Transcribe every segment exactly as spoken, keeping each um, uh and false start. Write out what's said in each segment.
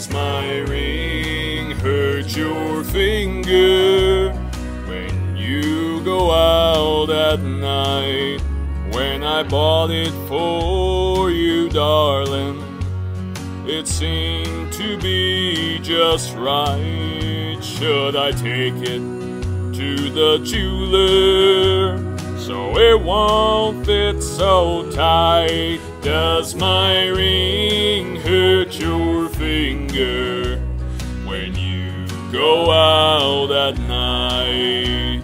Does my ring hurt your finger when you go out at night? When I bought it for you, darling, it seemed to be just right. Should I take it to the jeweler so it won't fit so tight? Does my ring hurt your finger when you go out at night?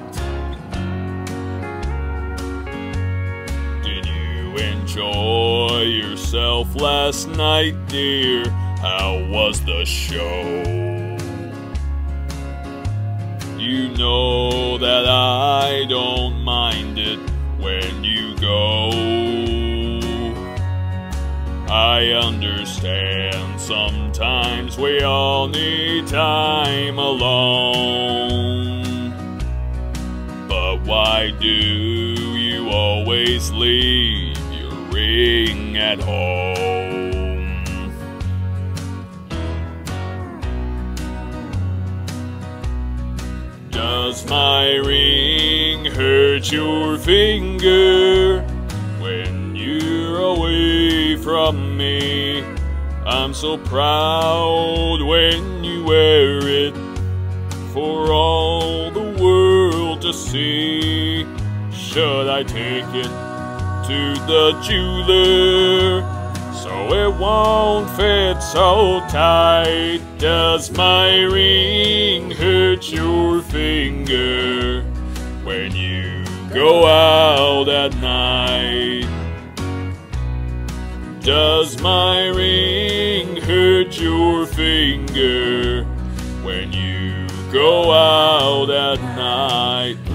Did you enjoy yourself last night, dear? How was the show? You know that I don't mind it when you go. I understand sometimes we all need time alone, but why do you always leave your ring at home? Does my ring hurt your finger when you're away from me? I'm so proud when you wear it for all the world to see. Should I take it to the jeweler so it won't fit so tight? Does my ring hurt your finger when you go out at night? Does my ring hurt your finger when you go out at night?